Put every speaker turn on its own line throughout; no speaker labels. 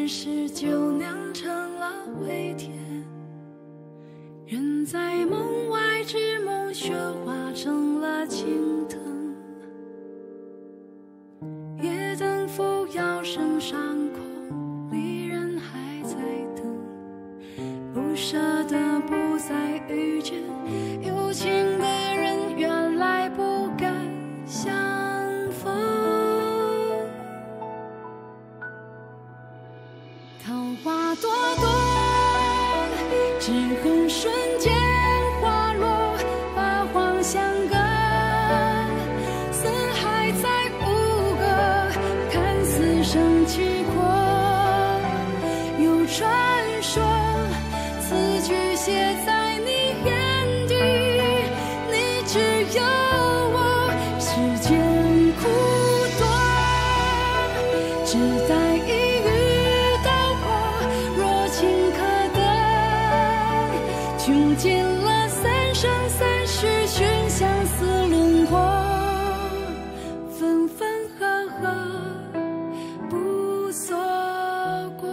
前世就酿成了回甜，人在梦外之梦雪化成了青藤，夜灯扶摇身上空，离人还在等，不舍得不再遇见，有情的人原来不敢相逢。桃花朵朵，只恨瞬间花落，发黄相隔，四海再无个，看似生契阔。有传说，此句写在你眼底，你只有我，世间苦短，只待一遇到过，若情可得，穷尽了三生三世，寻相思轮廓，分分合合不错过。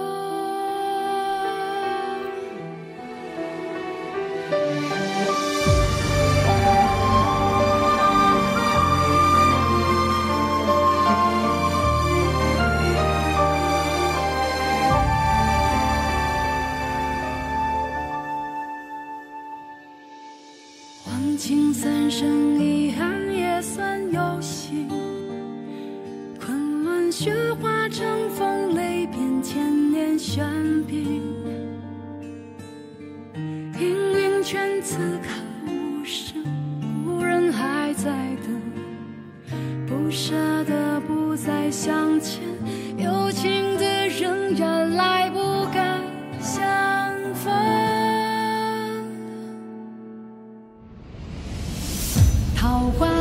忘情三生遗憾也算有幸，昆仑雪化成风，泪变千年玄冰。氤氲泉此刻无声，故人还在等，不舍得不再相牵，有情的人原来不敢相逢。桃花